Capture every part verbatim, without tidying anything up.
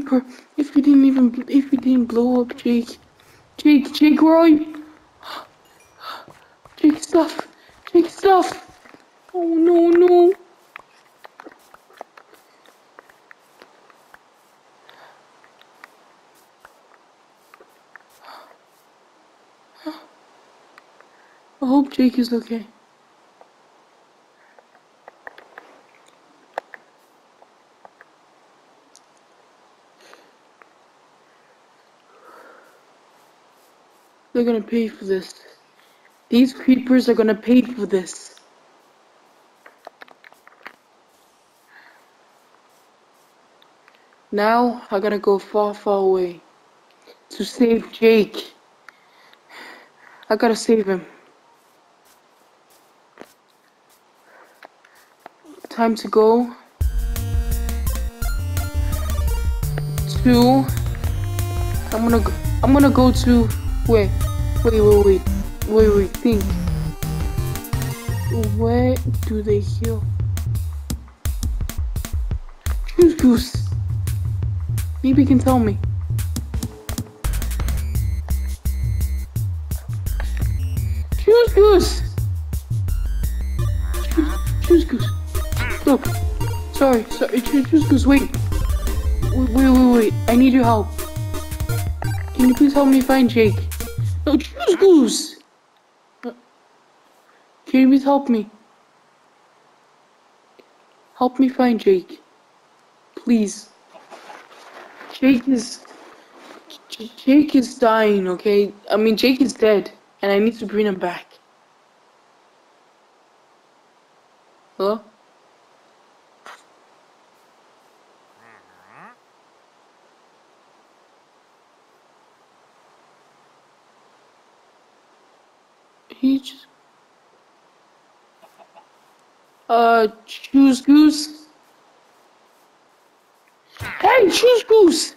creeper. If we didn't even, if we didn't blow up Jake. Jake, Jake, where are you? Jake, stuff. Jake, stuff. Oh no, no. I hope Jake is okay. They're gonna pay for this. These creepers are gonna pay for this. Now I gotta go far, far away to save Jake. I gotta save him. Time to go to. I'm gonna. Go, I'm gonna go to. Wait, wait, wait, wait, wait, wait. Think. Where do they heal? Choose Goose. Maybe you can tell me. Choose Goose. Choose, choose Goose. Look. Sorry, sorry. Choose, choose Goose. Wait. Wait, wait, wait, wait. I need your help. Can you please help me find Jake? No, choose Goose. Uh, Can you please help me? Help me find Jake. Please. Jake is... J Jake is dying, okay? I mean, Jake is dead, and I need to bring him back. Hello? He just... Uh, choose Goose? Hey, choose Goose!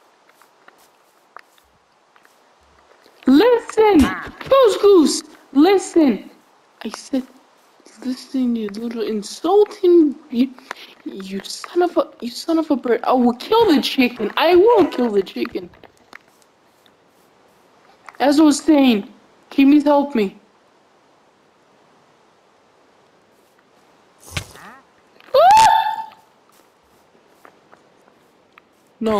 Listen! Choose Goose! Listen! I said... Listen, you little insulting... You, you son of a... You son of a bird. I will kill the chicken. I will kill the chicken. As I was saying, can you help me? Ah! No.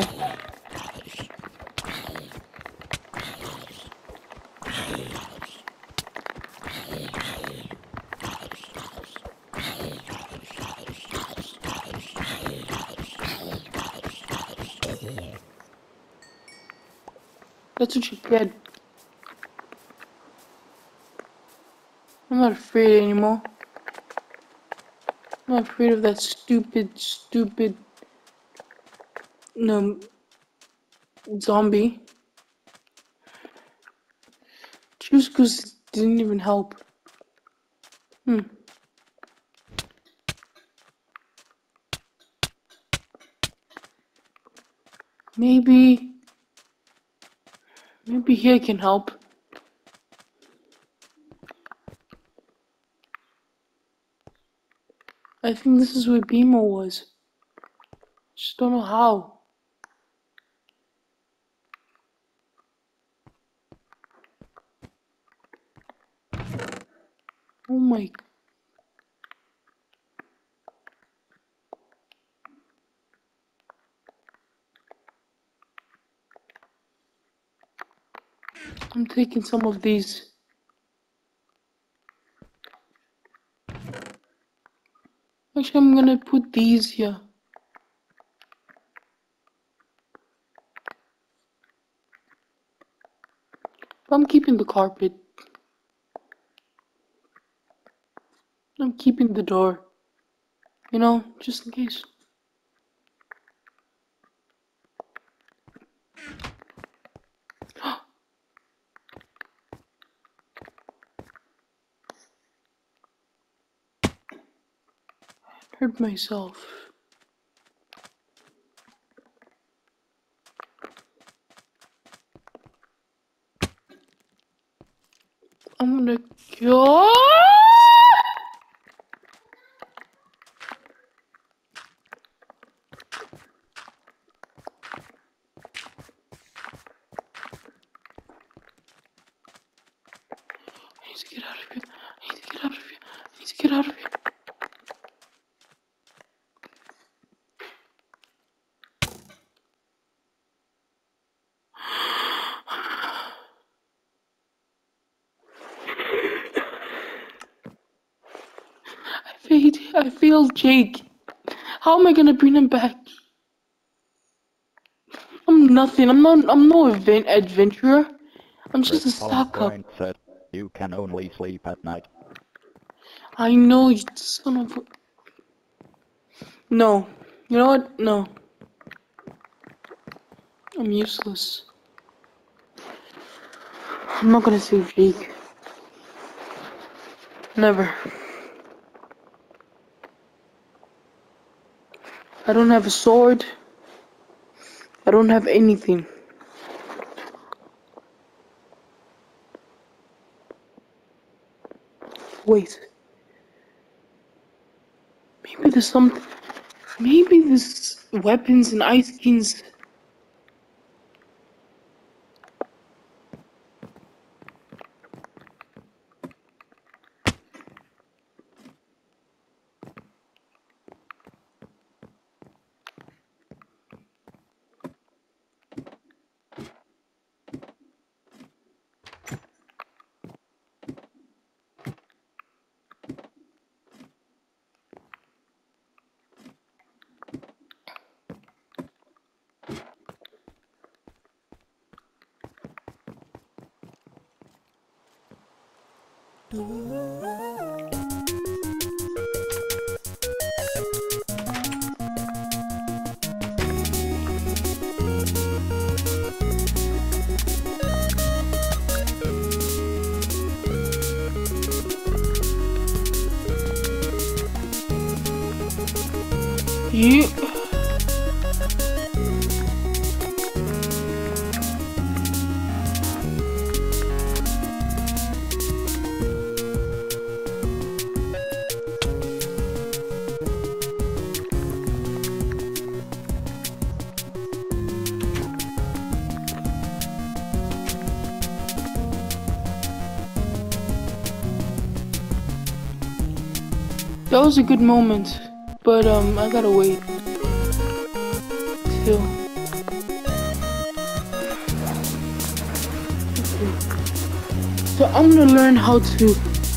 That's what you get. I'm not afraid anymore. I'm not afraid of that stupid, stupid, no, zombie. Choose Goose didn't even help. Hmm. Maybe, maybe here can help. I think this is where Beemo was. Just don't know how. Oh my. I'm taking some of these. Actually, I'm gonna put these here. I'm keeping the carpet. I'm keeping the door. You know, just in case. Hurt myself. I'm gonna go. get out of here. I failed. I failed Jake. How am I gonna bring him back? I'm nothing. I'm not. I'm no event adventurer. I'm just a Respawn stock up. point said you can only sleep at night. I know, you son of a... No. You know what? No. I'm useless. I'm not gonna save Jake. Never. I don't have a sword. I don't have anything. Wait. Maybe there's some... Maybe there's weapons and ice skins. You... That was a good moment, but um, I gotta wait till. So I'm gonna learn how to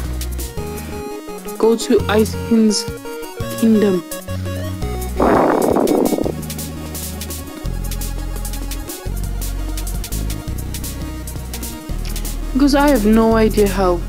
go to Ice King's kingdom. Because I have no idea how.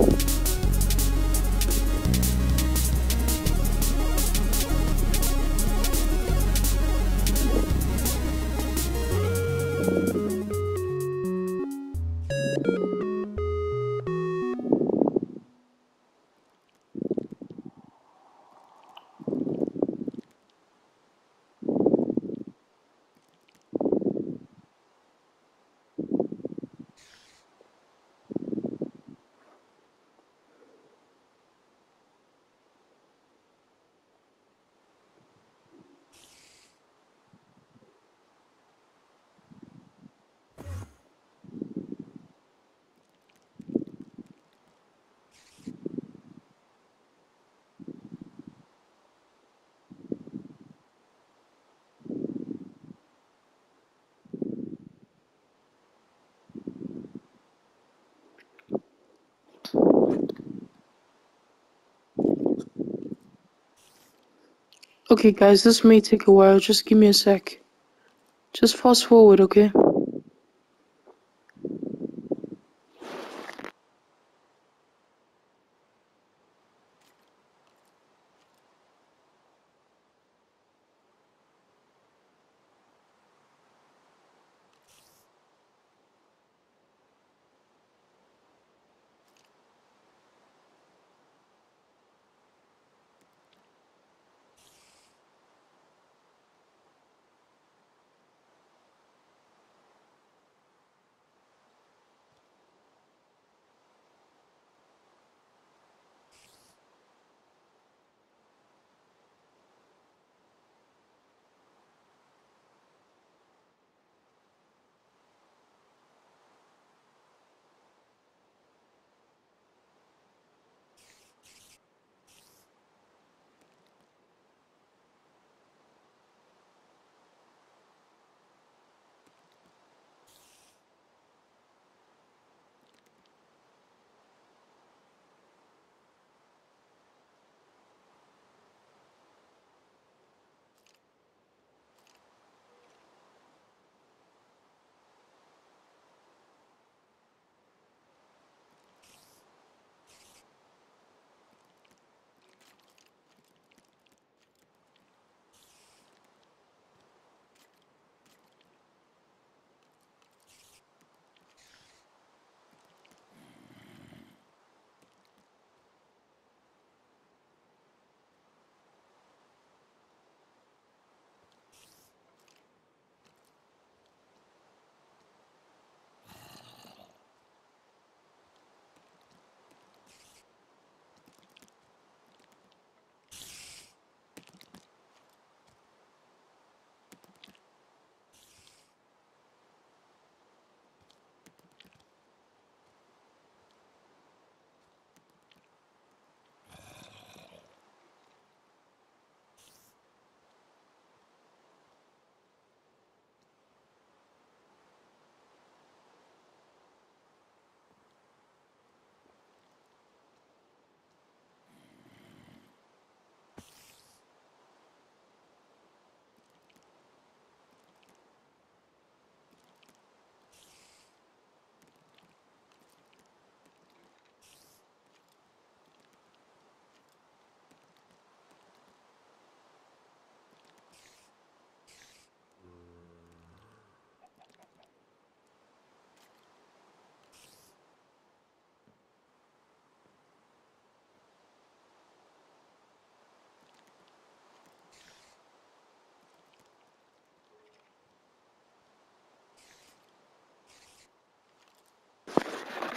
Okay guys, this may take a while, just give me a sec. Just fast forward, okay?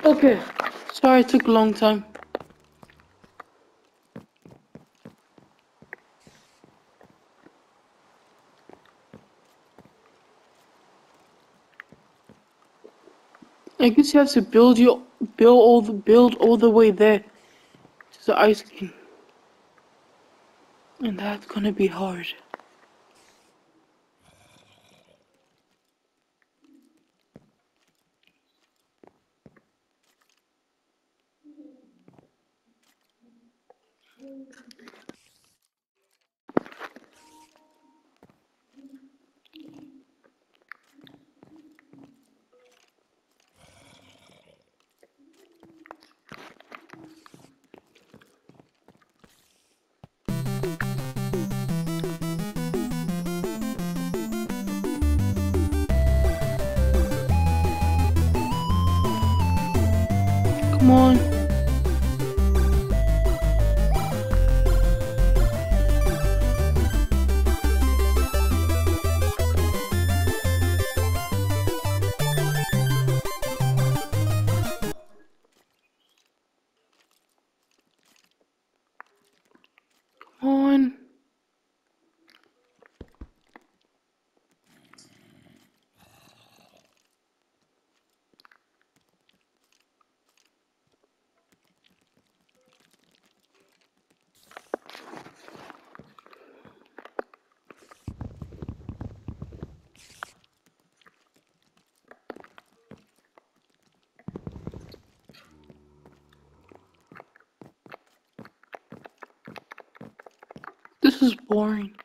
Okay. Sorry it took a long time. I guess you have to build your build all the build all the way there to the ice king. And that's gonna be hard. Come on. Come on. This is boring.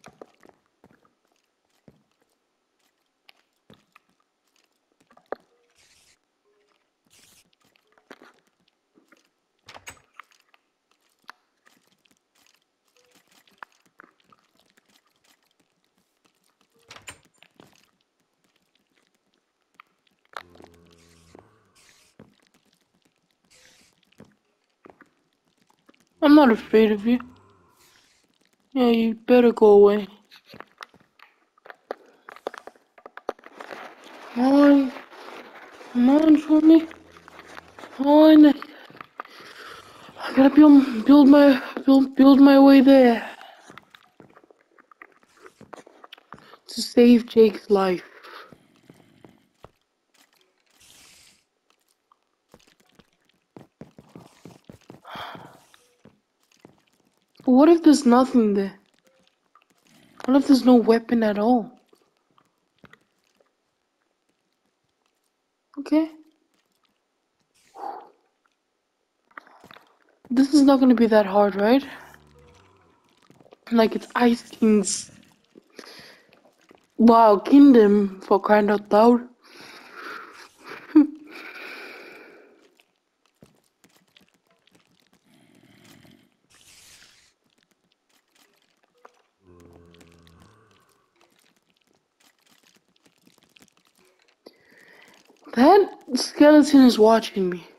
I'm not afraid of you. Yeah, you better go away. Come on. Come on, show me. Come on. I gotta build build my build build my way there. To save Jake's life. But what if there's nothing there? What if there's no weapon at all? Okay. This is not gonna be that hard, right? Like it's Ice King's wow kingdom for crying out loud. That skeleton is watching me.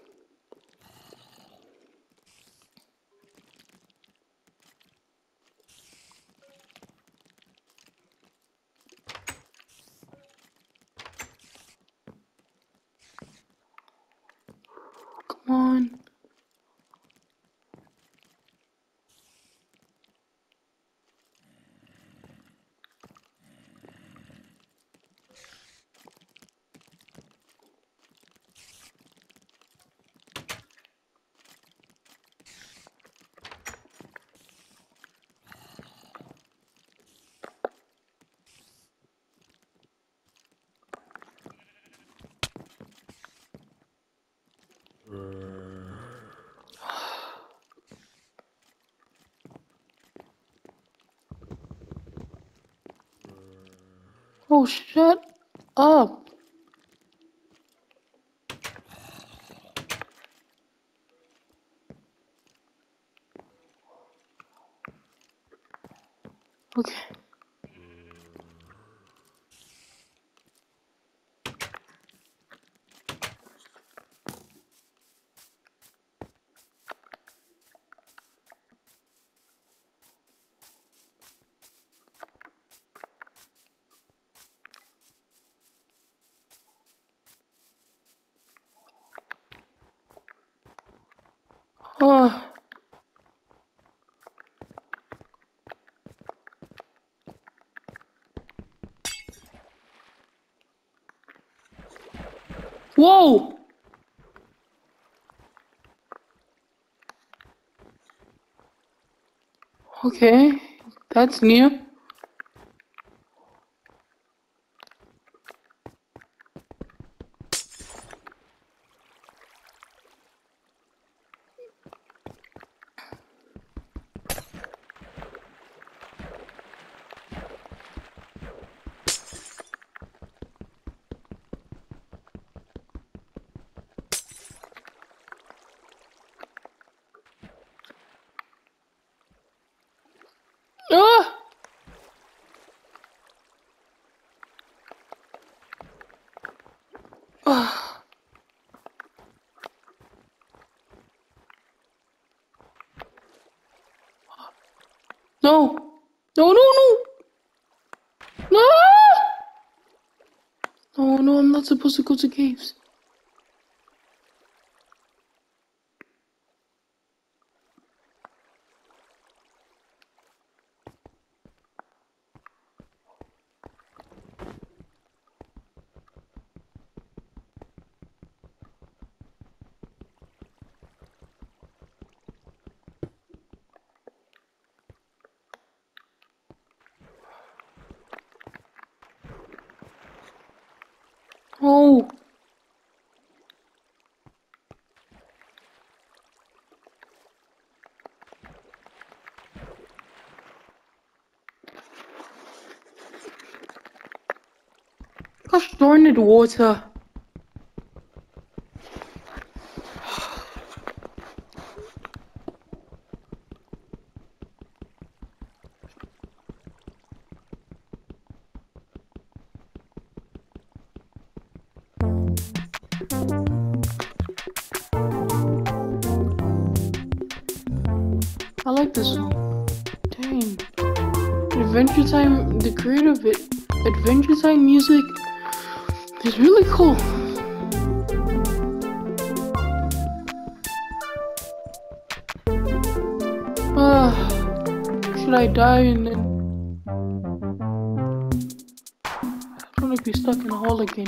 Come on. Oh, shut up. Okay. Whoa! Okay, that's new. Ah! Ah. No! No, no, no! No! No, no, I'm not supposed to go to caves. Oh! Gosh darn it, water. I like this song. Dang. Adventure Time, the creative Adventure Time music is really cool. Uh, should I die and then I don't want to be stuck in a hole again.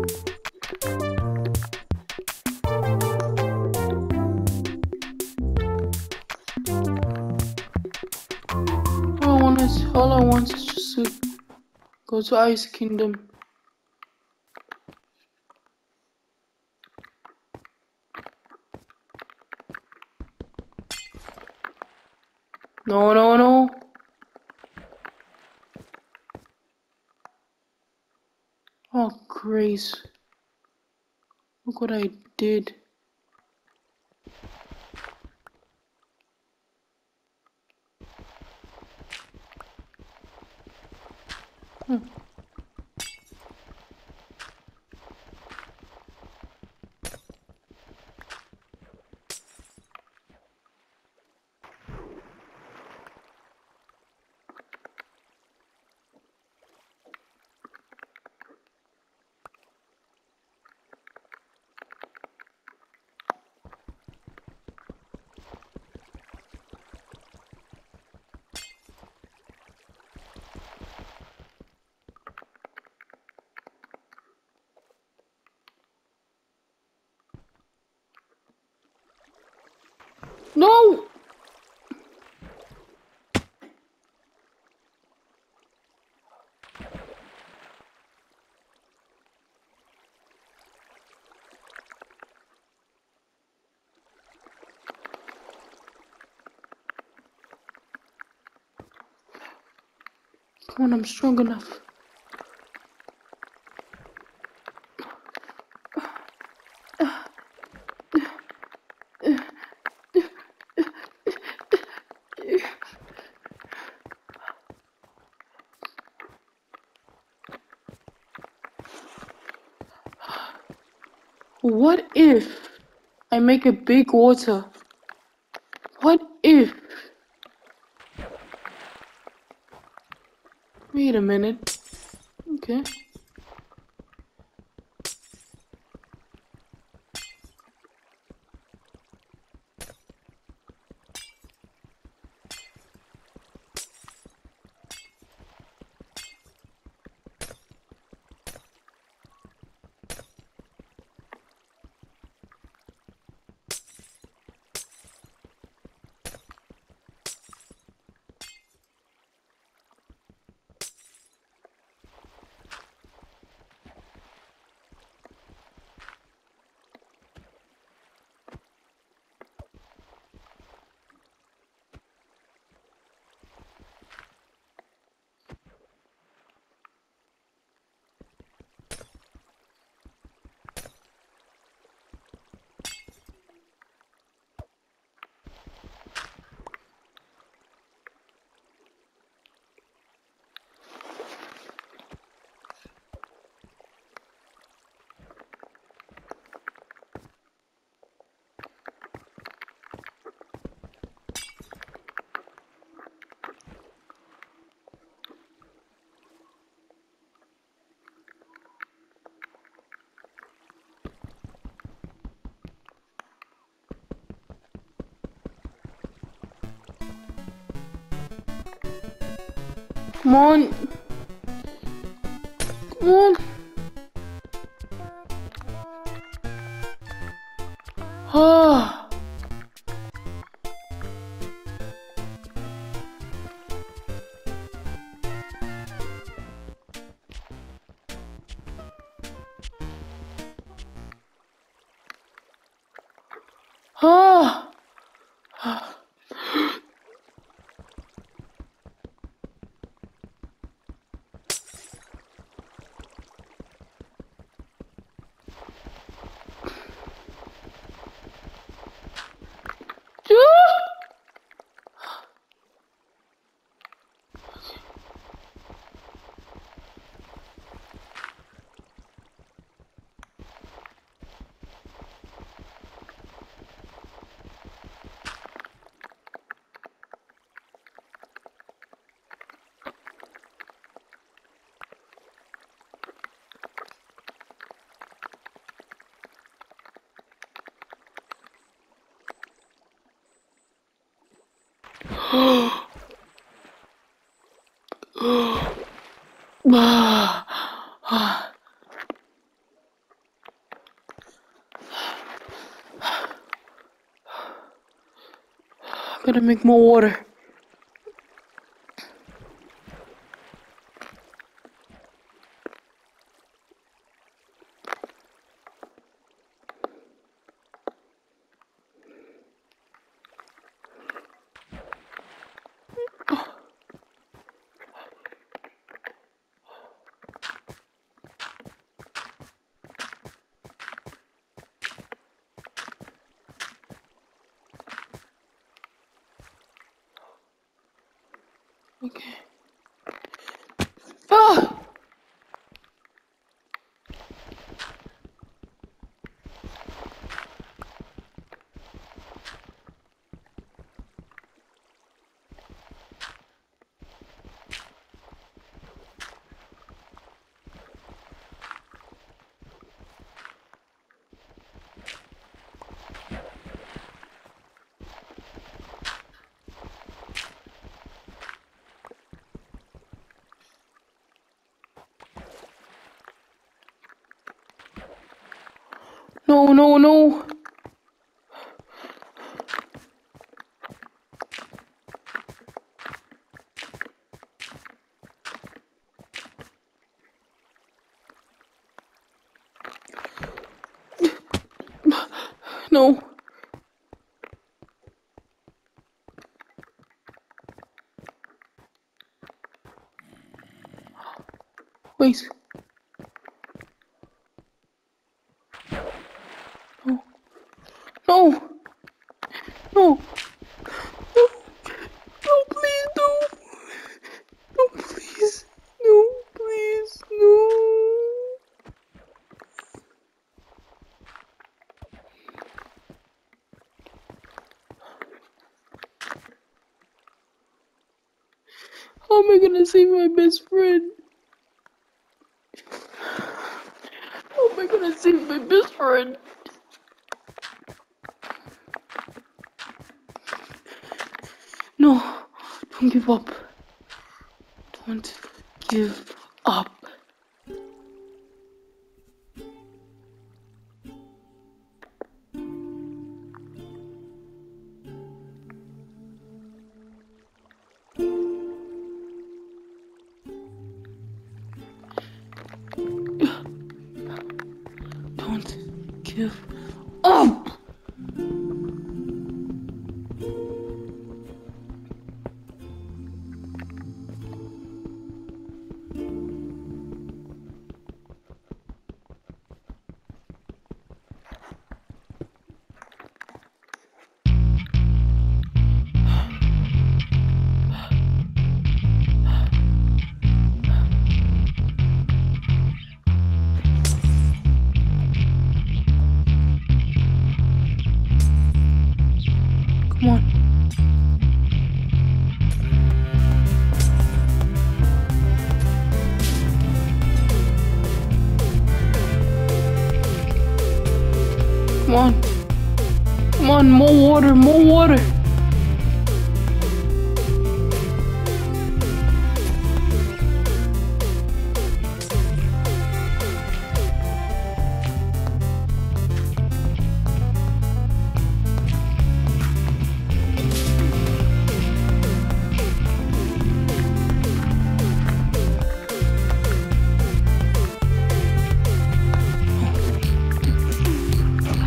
All I want is all I want is just to go to Ice Kingdom. No, no, no. Oh, Grace. Look what I did. Hmm. No! Come on, I'm strong enough. What if I make a big water? What if? Wait a minute. Okay. Come on. Come on. Ah. Ah. Gotta make more water. Okay. Ah! No, no, no. No. Wait. No. No. No. No. No, please, no. No, please. No, please, no. How am I gonna save my best friend? How am I gonna save my best friend? No, don't give up. Don't give up. Don't give up.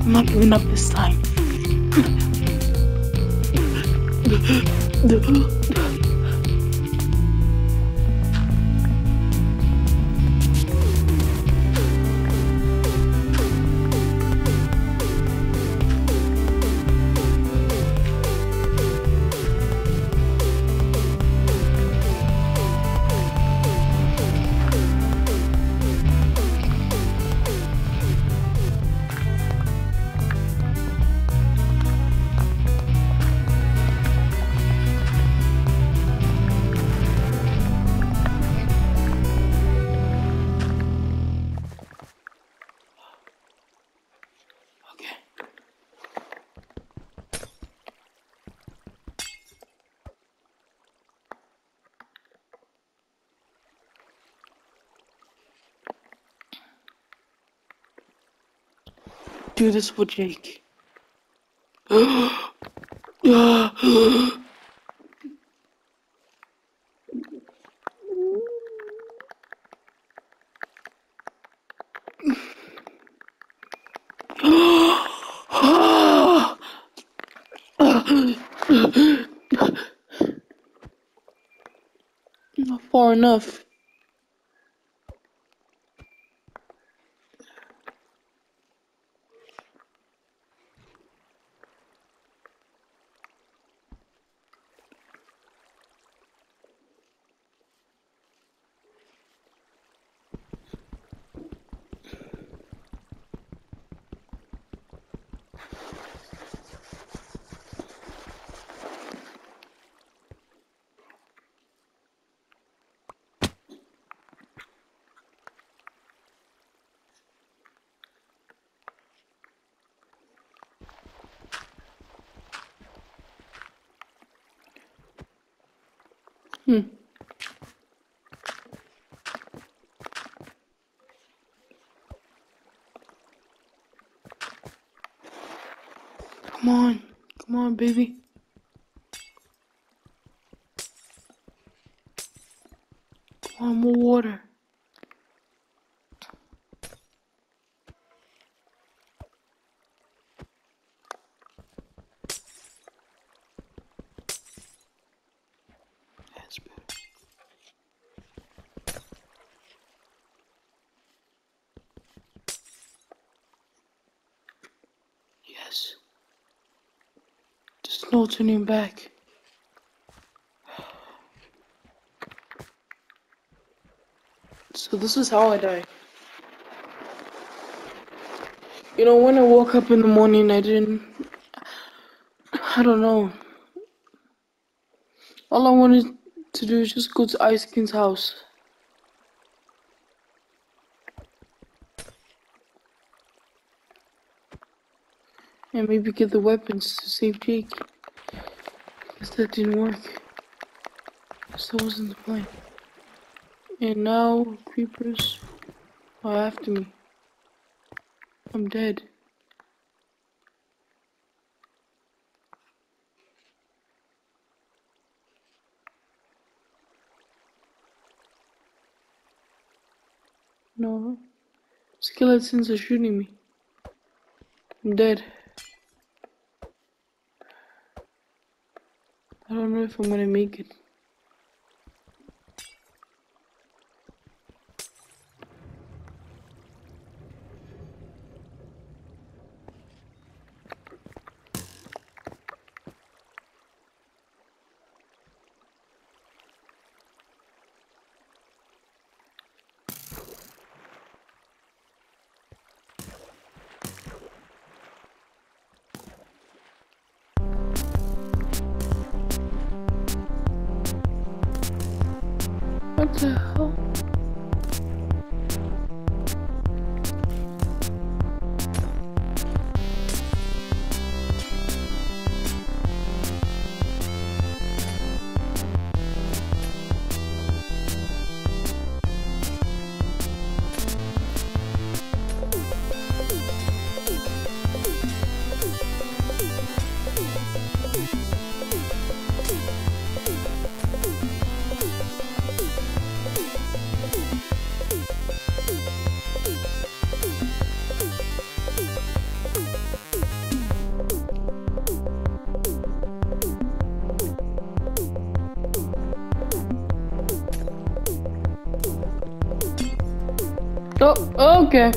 I'm not giving up this time. Do this for Jake. Not far enough. Hmm. Come on. Come on, baby. Come on, more water. That's better. Yes. There's no turning back. So this is how I die. You know, when I woke up in the morning, I didn't... I don't know. All I wanted to do is just go to Ice King's house. And maybe get the weapons to save Jake. Because that didn't work. Because that wasn't the plan. And now, creepers are after me. I'm dead. No. Skeletons are shooting me. I'm dead. I don't know if I'm gonna make it. What the hell? Oh, okay.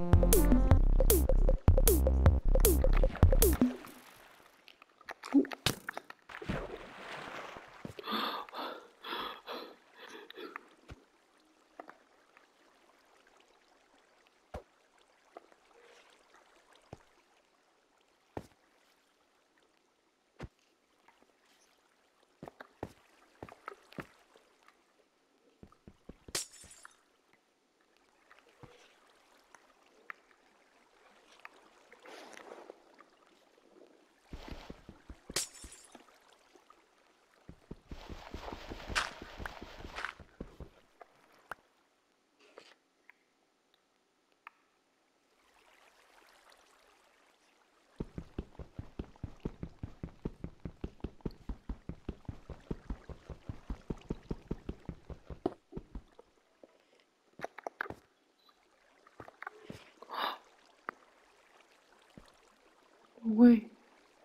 Wait.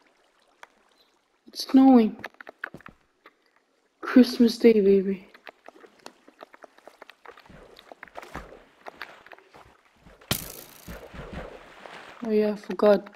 It's snowing. Christmas Day, baby. Oh yeah, I forgot.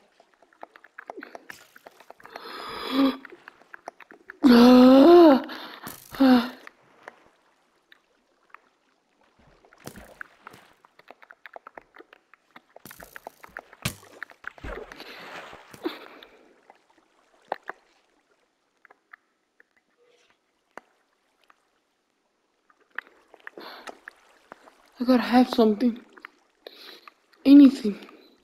I gotta have something. Anything.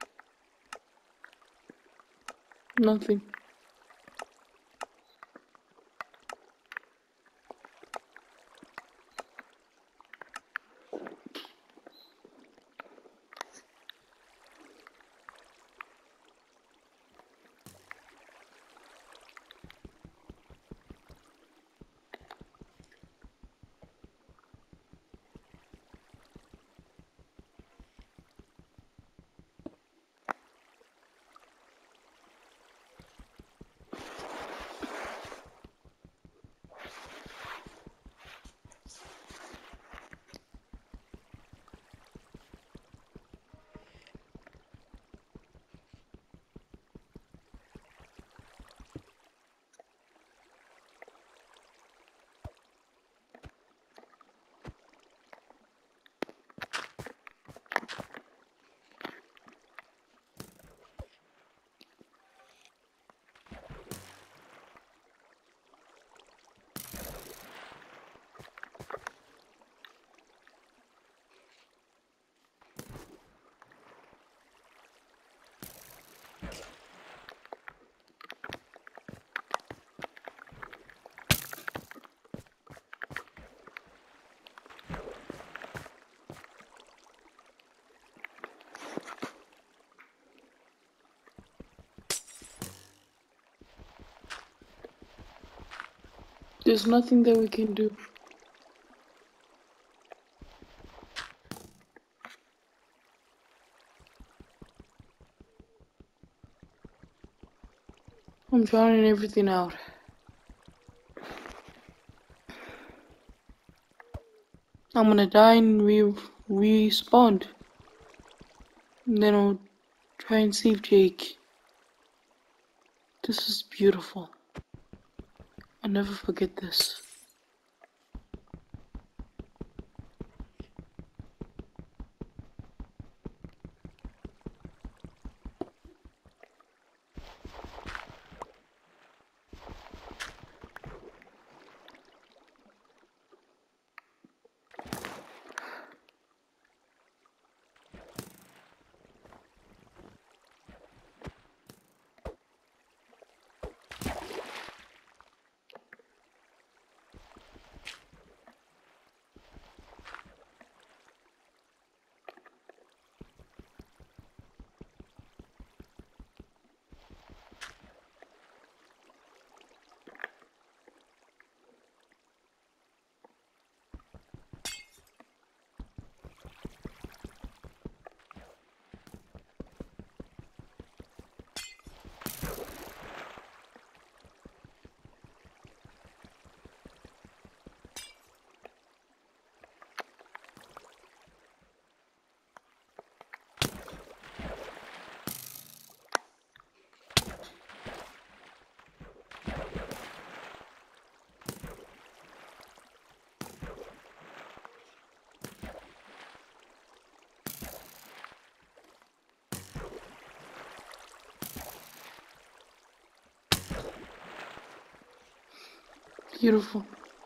Nothing. There's nothing that we can do. I'm drowning everything out. I'm gonna die and re respawn. And then I'll try and save Jake. This is beautiful. I'll never forget this. Beautiful.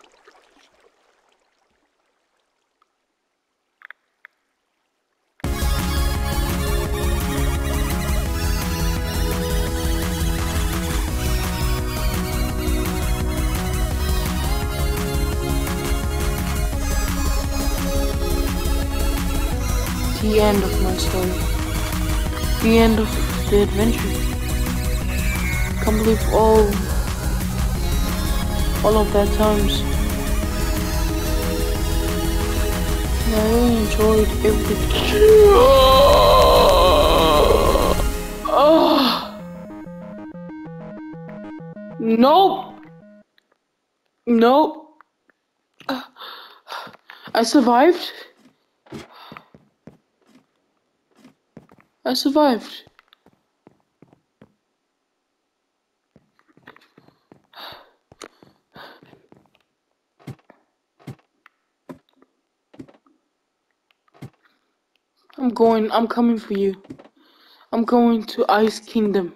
The end of my story. The end of the adventure. Can't believe all, all of that times. I really enjoyed everything. Oh. Nope. Nope. I survived. I survived. I'm going, I'm coming for you. I'm going to Ice Kingdom.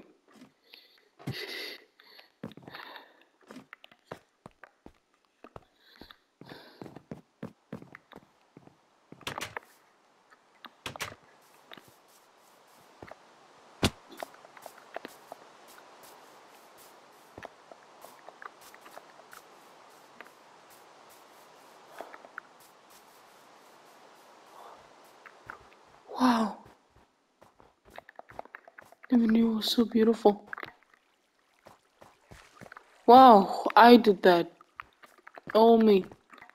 Wow. Never knew it was so beautiful. Wow, I did that. All me.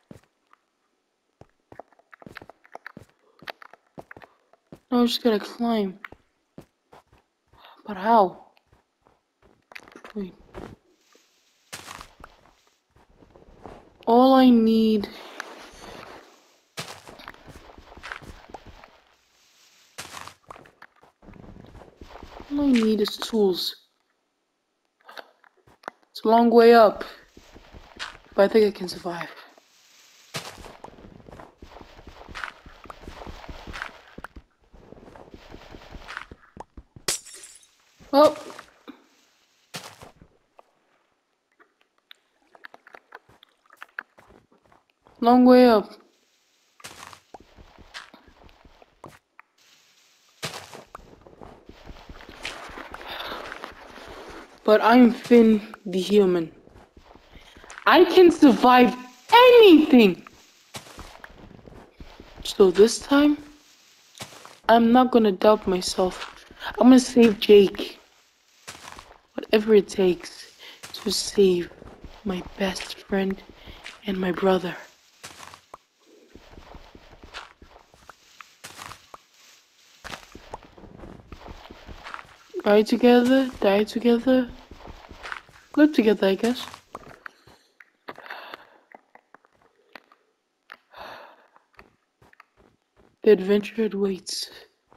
Now I just gotta climb. But how? Wait. All I need... All I need is tools. It's a long way up. But I think I can survive. Oh. Long way up. But I'm Finn the human. I can survive anything. So this time, I'm not gonna doubt myself. I'm gonna save Jake. Whatever it takes to save my best friend and my brother. Die together, die together, live together, I guess. The adventure awaits.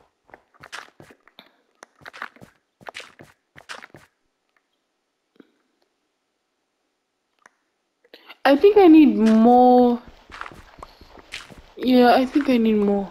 I think I need more. Yeah, I think I need more.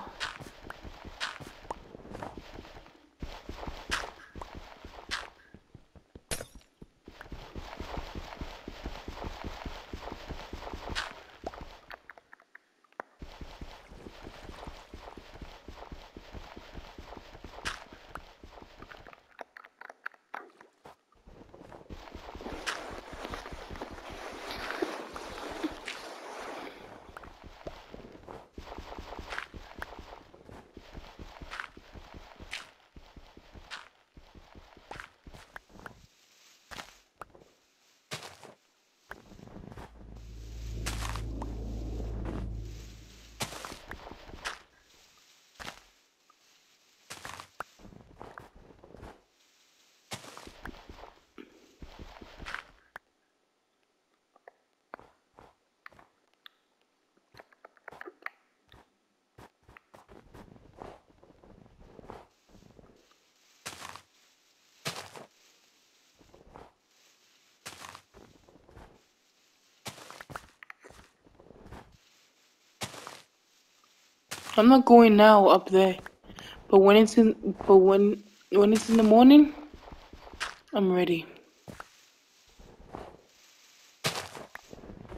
I'm not going now up there, but when it's in, but when when it's in the morning, I'm ready.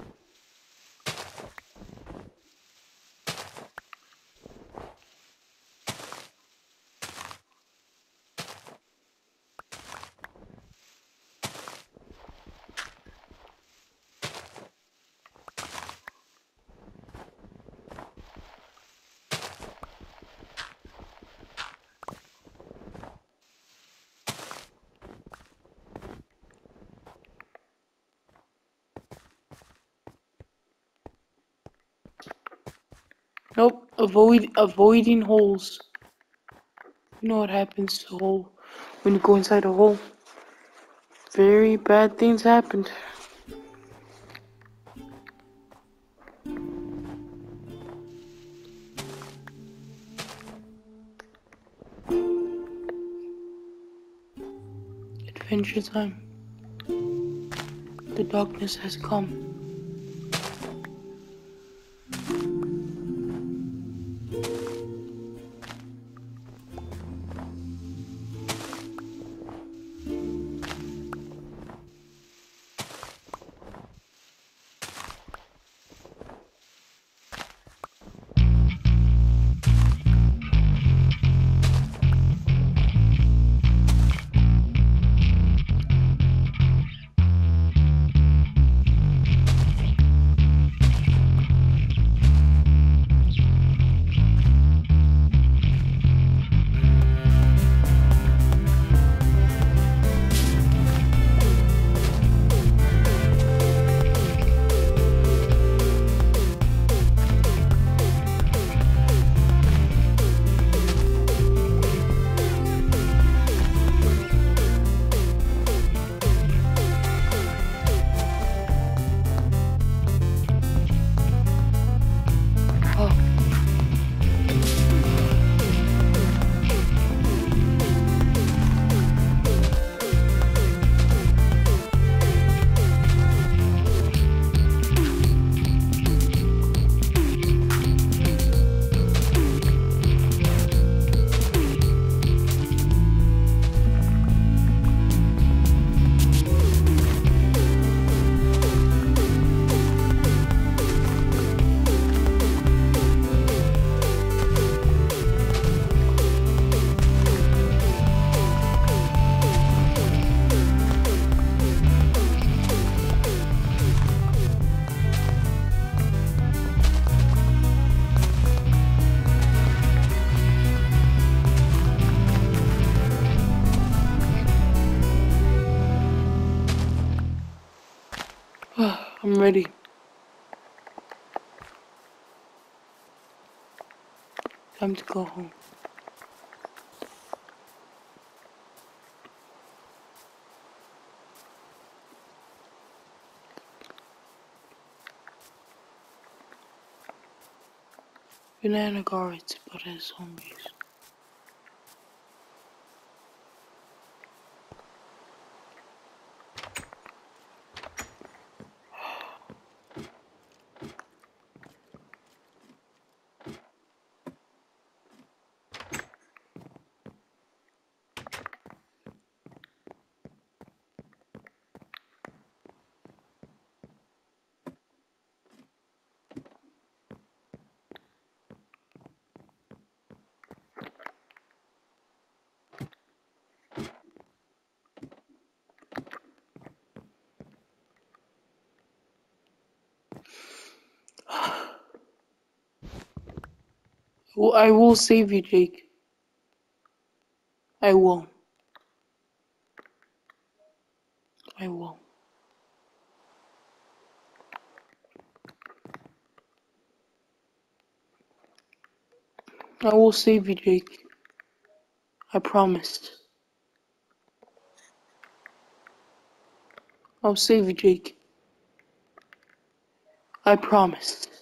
Avoid avoiding holes. You know what happens to a hole when you go inside a hole? Very bad things happened. Adventure time. The darkness has come. I'm ready. Time to go home. Banana guards, but as zombies. Well, I will save you, Jake. I will. I will. I will save you, Jake. I promised. I'll save you, Jake. I promised.